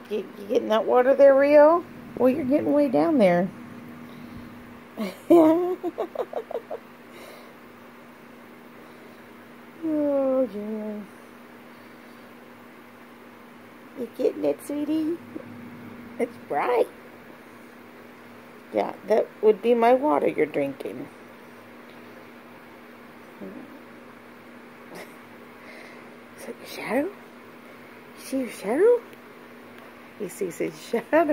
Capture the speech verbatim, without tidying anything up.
You, you getting that water there, Rio? Well, you're getting way down there. Oh, Junior. You getting it, sweetie? It's bright. Yeah, that would be my water you're drinking. Is that your shadow? You see your shadow? He sees his shadow.